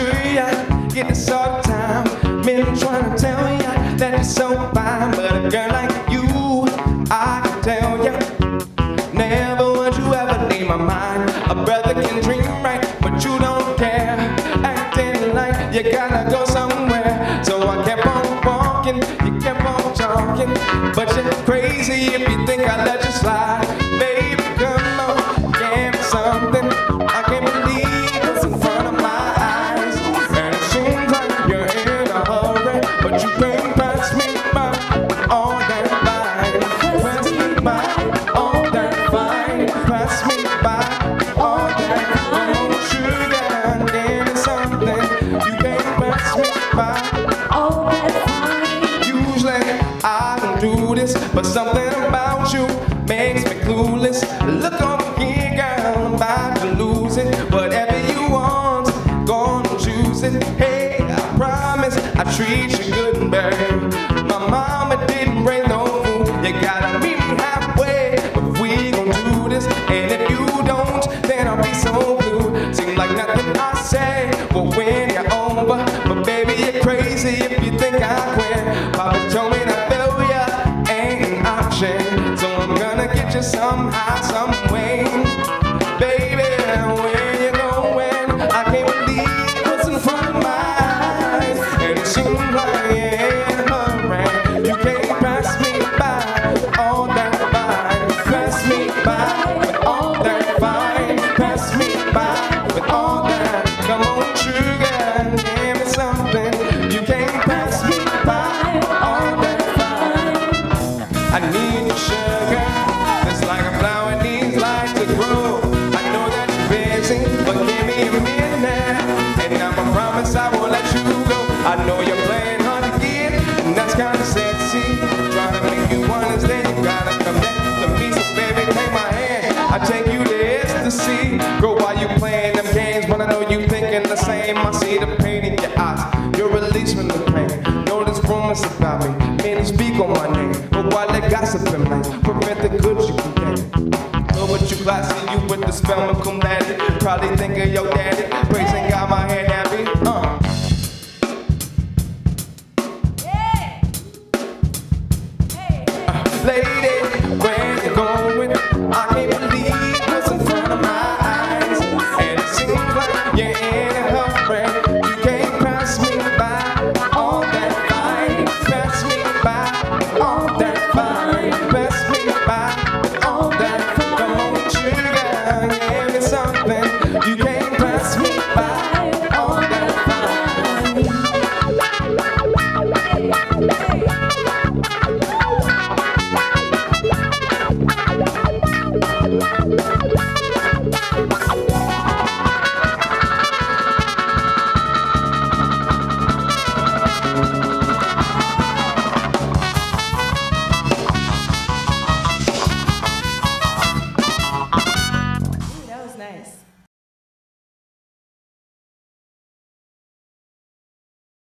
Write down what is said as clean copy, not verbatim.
ya, get this all the time. Men trying to tell ya that you're so fine, but a girl like you, I can tell ya, never would you ever leave my mind. A brother can dream right, but you don't care, acting like you gotta go somewhere. So I kept on walking, you kept on talking, but you're crazy if you think I let you slide. Baby, come on, give me something. I can't believe what's in front of my eyes, and it seems like you're in a hurry, but you can't pass me by all that fine. Pass me by all that fine. Pass me by all that fine. Sugar, give me something. You can't pass me by all that fine. Usually I don't do this, but something about you makes me clueless. Look over here, girl, I'm about to lose it. Whatever you want, gonna choose it. Hey, I promise I treat you good, babe. My mama didn't raise no fool. You gotta meet me halfway if we gon' do this. And if you don't, then I'll be so blue. Seems like nothing I say will win you over, but baby, you're crazy if you think I quit. Papa told me that failure ain't an option, so I'm gonna get you somehow, some way. Baby, where you going? I can't believe what's in front of my eyes, and it seems like you're in a hurry. You can't pass me by all that fine. Pass me by with all that fine. Pass me by with all that. Come on, sugar, give me something. You can't pass me by all that fine. I need your sugar, just like a flower needs light to grow. I know that you're busy, but give me a minute, and I promise I won't let you go. I know you're playing hard to get, and that's kinda sexy. Trying to make you understand, you gotta connect to me, so baby, take my hand. I take you to ecstasy. Girl, why you playing them games when I know you thinking the same? I see the pain in your eyes, you're released from the pain. Know there's rumors about me, men speak on my name, but while they gossiping, like, prevent the good you can get. Know what you classy, you with the spell and come daddy. Probably think of your daddy, praising God, my head happy. Lady, where you going? I can't believe what's in front of my eyes, and it seems like you're in a hurry. You can't pass me by all that fine. Pass me by all that fine. Pass me by all that fine. Come on, sugar, give me something. You can't pass me by all that fine. That was nice.